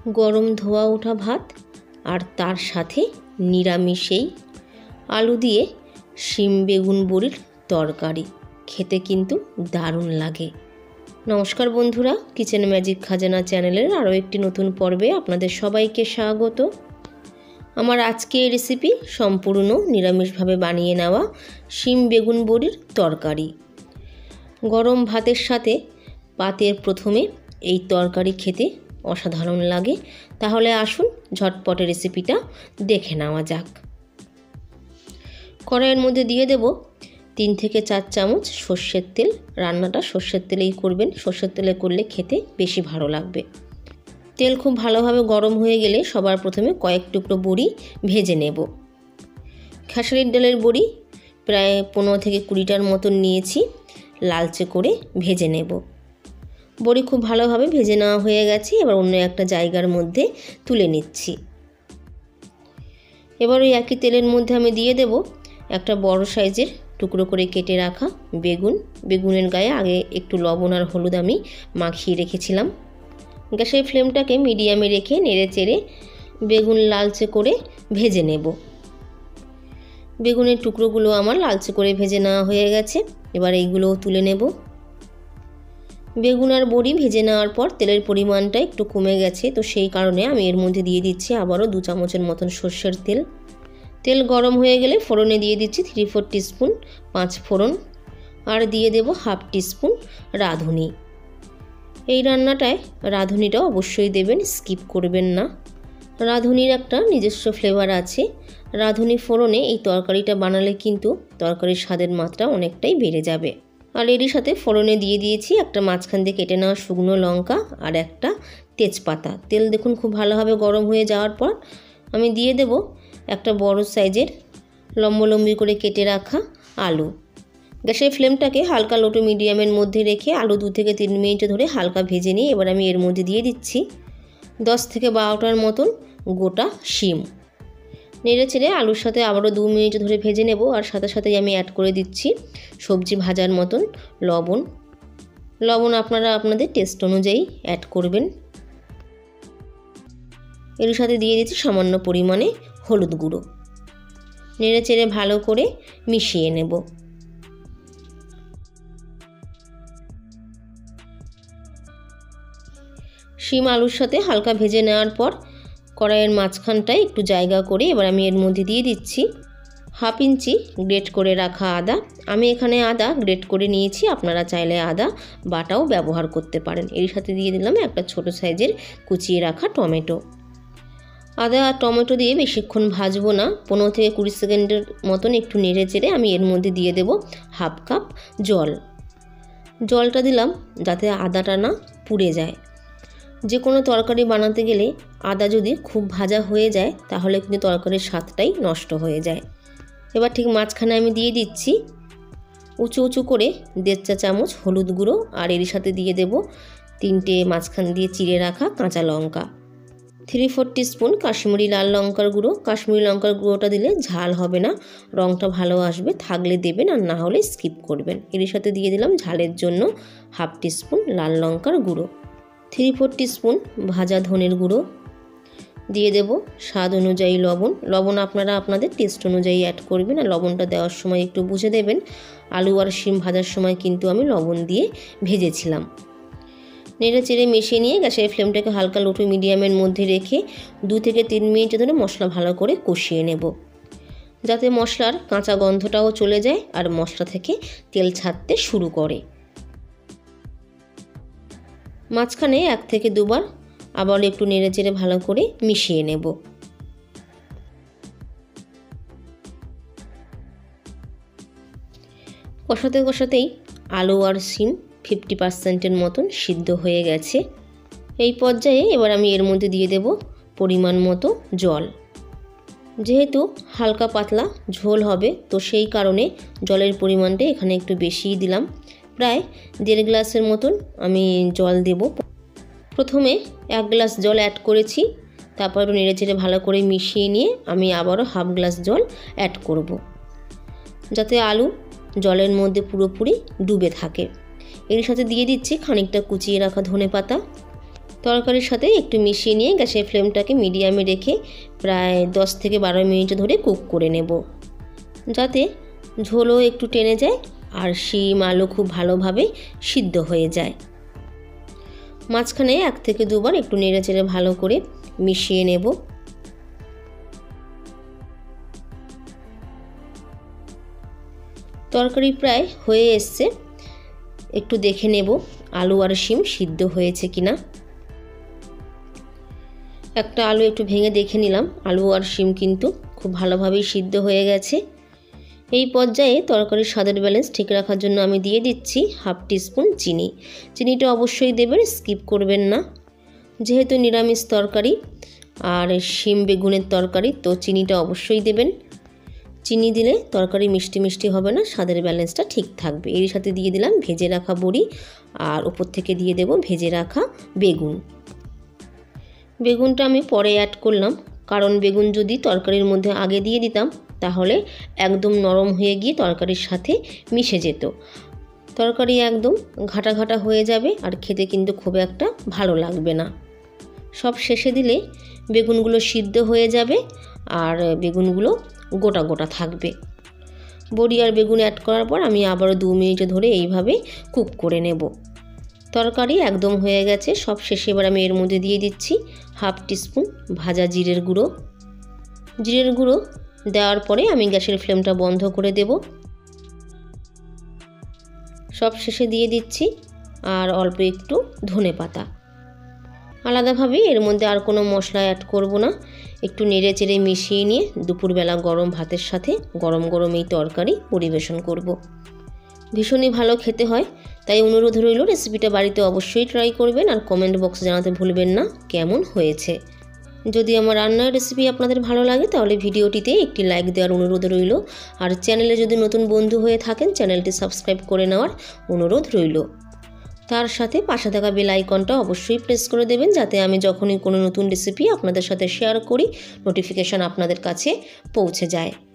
গরম ধোয়া ওঠা ভাত আর তার সাথে নিরামিষেই আলু দিয়ে শিম বেগুন বড়ির তরকারি খেতে কিন্তু দারুণ লাগে। নমস্কার বন্ধুরা, কিচেন ম্যাজিক খাজানা চ্যানেলের আরও একটি নতুন পর্বে আপনাদের সবাইকে স্বাগত। আমার আজকের রেসিপি সম্পূর্ণ নিরামিষভাবে বানিয়ে নেওয়া শিম বেগুন বড়ির তরকারি। গরম ভাতের সাথে পাতের প্রথমে এই তরকারি খেতে অসাধারণ লাগে। তাহলে আসুন ঝটপটে রেসিপিটা দেখে নেওয়া যাক। কড়াইয়ের মধ্যে দিয়ে দেব 3 থেকে 4 চামচ সর্ষের তেল। রান্নাটা সর্ষের তেলেই করবেন, সর্ষের তেলে করলে খেতে বেশি ভালো লাগবে। তেল খুব ভালোভাবে গরম হয়ে গেলে সবার প্রথমে কয়েক টুকরো বড়ি ভেজে নেব। খেসারির ডালের বড়ি প্রায় 15 থেকে 20টার মতন নিয়েছি, লালচে করে ভেজে নেব। বড়ি খুব ভালোভাবে ভেজে নেওয়া হয়ে গেছে, এবার অন্য একটা জায়গার মধ্যে তুলে নিচ্ছি। এবার ওই একই তেলের মধ্যে আমি দিয়ে দেব একটা বড় সাইজের টুকরো করে কেটে রাখা বেগুন। বেগুনের গায়ে আগে একটু লবণ আর হলুদ আমি মাখিয়ে রেখেছিলাম। গ্যাসের ফ্লেমটাকে মিডিয়ামে রেখে নেড়ে চেড়ে বেগুন লালচে করে ভেজে নেব। বেগুনের টুকরোগুলো আমার লালচে করে ভেজে নেওয়া হয়ে গেছে, এবার এইগুলোও তুলে নেব। বেগুন আর বড়ি ভেজে নেওয়ার পর তেলের পরিমাণটা একটু কমে গেছে, তো সেই কারণে আমি এর মধ্যে দিয়ে দিচ্ছি আবারও 2 চামচের মতন সর্ষের তেল। তেল গরম হয়ে গেলে ফোড়নে দিয়ে দিচ্ছি 3-4 টিস্পুন 5 ফোড়ন আর দিয়ে দেব 1/2 টিস্পুন রাঁধুনি। এই রান্নাটায় রাঁধুনিটা অবশ্যই দেবেন, স্কিপ করবেন না। রাঁধুনির একটা নিজস্ব ফ্লেভার আছে। রাঁধুনি ফোড়নে এই তরকারিটা বানালে কিন্তু তরকারির স্বাদের মাত্রা অনেকটাই বেড়ে যাবে। আর এরই সাথে ফোড়নে দিয়ে দিয়েছি একটা মাঝখান দিয়ে কেটে নেওয়া শুকনো লঙ্কা আর একটা তেজপাতা। তেল দেখুন খুব ভালোভাবে গরম হয়ে যাওয়ার পর আমি দিয়ে দেব একটা বড় সাইজের লম্বলম্বি করে কেটে রাখা আলু। গ্যাসের ফ্লেমটাকে হালকা লো টু মিডিয়ামের মধ্যে রেখে আলু 2 থেকে 3 মিনিট ধরে হালকা ভেজে নিয়ে এবার আমি এর মধ্যে দিয়ে দিচ্ছি 10 থেকে 12টার মতন গোটা শিম। নেড়ে চেড়ে আলুর সাথে আবারও 2 মিনিট ধরে ভেজে নেব। আর সাথে সাথেই আমি অ্যাড করে দিচ্ছি সবজি ভাজার মতন লবণ। লবণ আপনারা আপনাদের টেস্ট অনুযায়ী অ্যাড করবেন। এর সাথে দিয়ে দিচ্ছি সামান্য পরিমাণে হলুদ গুঁড়ো। নেড়ে চেড়ে ভালো করে মিশিয়ে নেব। শিম আলুর সাথে হালকা ভেজে নেওয়ার পর কড়াইয়ের মাঝখানটায় একটু জায়গা করে এবার আমি এর মধ্যে দিয়ে দিচ্ছি 1/2 ইঞ্চি গ্রেট করে রাখা আদা। আমি এখানে আদা গ্রেট করে নিয়েছি, আপনারা চাইলে আদা বাটাও ব্যবহার করতে পারেন। এর সাথে দিয়ে দিলাম একটা ছোট সাইজের কুচিয়ে রাখা টমেটো। আদা আর টমেটো দিয়ে বেশিক্ষণ ভাজবো না, 15 থেকে 20 সেকেন্ডের মতন একটু নেড়ে চেড়ে আমি এর মধ্যে দিয়ে দেব 1/2 কাপ জল। জলটা দিলাম যাতে আদাটা না পুড়ে যায়। যে কোনো তরকারি বানাতে গেলে আদা যদি খুব ভাজা হয়ে যায় তাহলে কিন্তু তরকারির স্বাদটাই নষ্ট হয়ে যায়। এবার ঠিক মাঝখানে আমি দিয়ে দিচ্ছি উঁচু উঁচু করে 1.5 চা চামচ হলুদ গুঁড়ো আর এর সাথে দিয়ে দেব 3টে মাঝখান দিয়ে চিড়ে রাখা কাঁচা লঙ্কা। 3-4 টিস্পুন কাশ্মীরি লাল লঙ্কার গুঁড়ো। কাশ্মীরি লঙ্কার গুঁড়োটা দিলে ঝাল হবে না, রঙটা ভালো আসবে, থাকলে দেবেন আর না হলে স্কিপ করবেন। এর সাথে দিয়ে দিলাম ঝালের জন্য 1/2 টিস্পুন লাল লঙ্কার গুঁড়ো, 3-4 টিস্পুন ভাজা ধনের গুঁড়ো, দিয়ে দেব স্বাদ অনুযায়ী লবণ। লবণ আপনারা আপনাদের টেস্ট অনুযায়ী অ্যাড করবেন আর লবণটা দেওয়ার সময় একটু বুঝে দেবেন। আলু আর শিম ভাজার সময় কিন্তু আমি লবণ দিয়ে ভেজেছিলাম। নেড়ে চেড়ে মিশিয়ে নিয়ে গ্যাসের ফ্লেমটাকে হালকা লো টু মিডিয়ামের মধ্যে রেখে 2 থেকে 3 মিনিট ধরে মশলা ভালো করে কষিয়ে নেব, যাতে মশলার কাঁচা গন্ধটাও চলে যায় আর মশলা থেকে তেল ছাড়তে শুরু করে। মাঝখানে 1 থেকে 2 বার আবার একটু নেড়ে চেড়ে ভালো করে মিশিয়ে নেব। কষাতে কষাতেই আলু আর শিম 50%-এর মতন সিদ্ধ হয়ে গেছে। এই পর্যায়ে এবার আমি এর মধ্যে দিয়ে দেব পরিমাণ মতো জল। যেহেতু হালকা পাতলা ঝোল হবে তো সেই কারণে জলের পরিমাণটা এখানে একটু বেশিই দিলাম, প্রায় 1.5 গ্লাসের মতন আমি জল দেব। প্রথমে 1 গ্লাস জল অ্যাড করেছি, তারপর নেড়ে চেড়ে ভালো করে মিশিয়ে নিয়ে আমি আবারও 1/2 গ্লাস জল অ্যাড করব, যাতে আলু জলের মধ্যে পুরোপুরি ডুবে থাকে। এর সাথে দিয়ে দিচ্ছি খানিকটা কুচিয়ে রাখা ধনেপাতা। তরকারির সাথে একটু মিশিয়ে নিয়ে গ্যাসের ফ্লেমটাকে মিডিয়ামে রেখে প্রায় 10 থেকে 12 মিনিট ধরে কুক করে নেব, যাতে ঝোলও একটু টেনে যায় আর শিম আলু খুব ভালোভাবে সিদ্ধ হয়ে যায়। মাঝখানে 1 থেকে 2 বার একটু নেড়েচেড়ে ভালো করে মিশিয়ে নেব। তরকারি প্রায় হয়ে এসছে, একটু দেখে নেব আলু আর শিম সিদ্ধ হয়েছে কিনা। একটা আলু একটু ভেঙে দেখে নিলাম, আলু আর শিম কিন্তু খুব ভালোভাবেই সিদ্ধ হয়ে গেছে। এই পর্যায়ে তরকারির স্বাদের ব্যালেন্স ঠিক রাখার জন্য আমি দিয়ে দিচ্ছি 1/2 টিস্পুন চিনি। চিনিটা অবশ্যই দেবেন, স্কিপ করবেন না। যেহেতু নিরামিষ তরকারি আর শিম বেগুনের তরকারি, তো চিনিটা অবশ্যই দেবেন। চিনি দিলে তরকারি মিষ্টি মিষ্টি হবে না, স্বাদের ব্যালেন্সটা ঠিক থাকবে। এর সাথে দিয়ে দিলাম ভেজে রাখা বড়ি আর উপর থেকে দিয়ে দেব ভেজে রাখা বেগুন। বেগুনটা আমি পরে অ্যাড করলাম, কারণ বেগুন যদি তরকারির মধ্যে আগে দিয়ে দিতাম তাহলে একদম নরম হয়ে গিয়ে তরকারির সাথে মিশে যেত, তরকারি একদম ঘাটা ঘাটা হয়ে যাবে আর খেতে কিন্তু খুব একটা ভালো লাগবে না। সব শেষে দিলে বেগুনগুলো সিদ্ধ হয়ে যাবে আর বেগুনগুলো গোটা গোটা থাকবে। বড়ি আর বেগুন অ্যাড করার পর আমি আবারও 2 মিনিট ধরে এইভাবে কুক করে নেব। তরকারি একদম হয়ে গেছে। সব শেষে এবার আমি এর মধ্যে দিয়ে দিচ্ছি 1/2 টিস্পুন ভাজা জিরের গুঁড়ো। জিরের গুঁড়ো দেওয়ার পরে আমি গ্যাসের ফ্লেমটা বন্ধ করে দেব। সব শেষে দিয়ে দিচ্ছি আর অল্প একটু ধনেপাতা। আলাদাভাবে এর মধ্যে আর কোনো মশলা অ্যাড করব না। একটু নেড়ে চেড়ে মিশিয়ে নিয়ে দুপুরবেলা গরম ভাতের সাথে গরম গরম এই তরকারি পরিবেশন করব। ভীষণই ভালো খেতে হয়, তাই অনুরোধ রইল রেসিপিটা বাড়িতে অবশ্যই ট্রাই করবেন আর কমেন্ট বক্সে জানাতে ভুলবেন না কেমন হয়েছে। যদি আমার রান্নার রেসিপি আপনাদের ভালো লাগে তাহলে ভিডিওটিতে একটি লাইক দেওয়ার অনুরোধ রইল, আর চ্যানেলে যদি নতুন বন্ধু হয়ে থাকেন চ্যানেলটি সাবস্ক্রাইব করে নেওয়ার অনুরোধ রইল। তার সাথে পাশে থাকা বেল আইকনটা অবশ্যই প্রেস করে দেবেন, যাতে আমি যখনই কোনো নতুন রেসিপি আপনাদের সাথে শেয়ার করি নোটিফিকেশান আপনাদের কাছে পৌঁছে যায়।